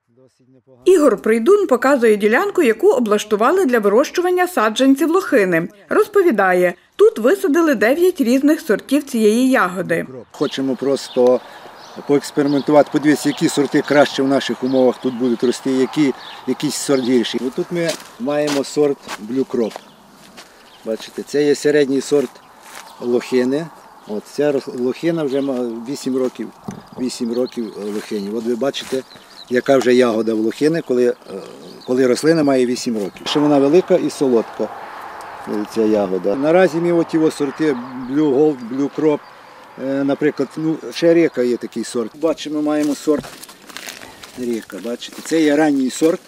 Ігор Прийдун показує ділянку, яку облаштували для вирощування саджанців лохини. Розповідає, тут висадили 9 різних сортів цієї ягоди. Хочемо просто поекспериментувати, подивитися, які сорти краще в наших умовах тут будуть рости, якийсь сорт гірший. Тут ми маємо сорт Blue Crop. Бачите, це є середній сорт лохини. От ця лохина вже має 8 років лохині. От ви бачите, яка вже ягода в лохини, коли рослина має 8 років. Ще вона велика і солодка, ця ягода. Наразі ми оті сорти Blue Gold, Blue Crop, наприклад, ще река є такий сорт. Бачимо, маємо сорт река, бачите, це є ранній сорт.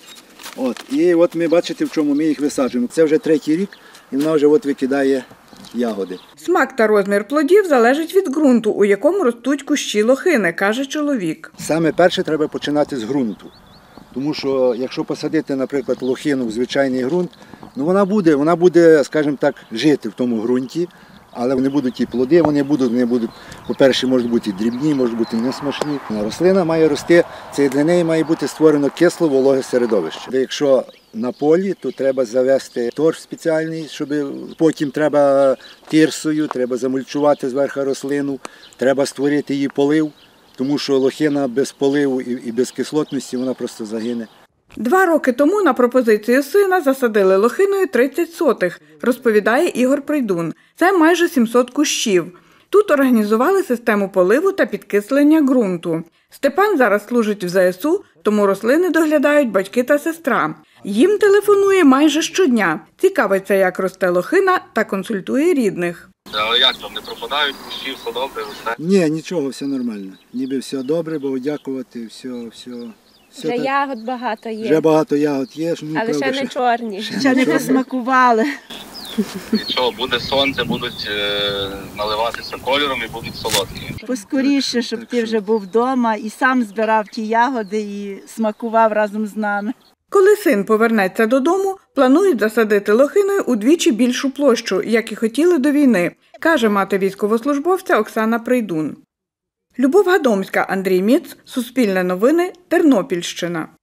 І от ми бачите, в чому ми їх висаджуємо. Це вже 3-й рік і вона вже викидає ягоди. Смак та розмір плодів залежить від ґрунту, у якому ростуть кущі лохини, каже чоловік. Саме перше треба починати з ґрунту. Тому що якщо посадити, наприклад, лохину в звичайний ґрунт, вона буде, скажімо так, жити в тому ґрунті, але вони будуть і плоди, вони будуть, по-перше, можуть бути дрібні, можуть бути несмачні. Рослина має рости, це для неї має бути створено кисло, вологе середовище. Якщо на полі, то треба завести торф спеціальний, потім треба тирсою, треба замульчувати зверху рослину, треба створити її полив, тому що лохина без поливу і без кислотності, вона просто загине. 2 роки тому на пропозицію сина засадили лохиною 30 сотих, розповідає Ігор Прийдун. Це майже 700 кущів. Тут організували систему поливу та підкислення ґрунту. Степан зараз служить в ЗСУ, тому рослини доглядають батьки та сестра. Їм телефонує майже щодня. Цікавиться, як росте лохина, та консультує рідних. Але як там, не пропадають кущі, все добре, росте? Ні, нічого, все нормально. Ніби все добре, Богу дякувати, все. Вже так, ягод багато є. Вже багато ягод є. Але ще не чорні. Ще не посмакували. Нічого, буде сонце, будуть наливатися кольором і будуть солодкі. Поскоріше, щоб ти вже був вдома і сам збирав ті ягоди і смакував разом з нами. Коли син повернеться додому, планують засадити лохиною удвічі більшу площу, як і хотіли до війни, каже мати військовослужбовця Оксана Прийдун. Любов Гадомська, Андрій Міц, Суспільне новини, Тернопільщина.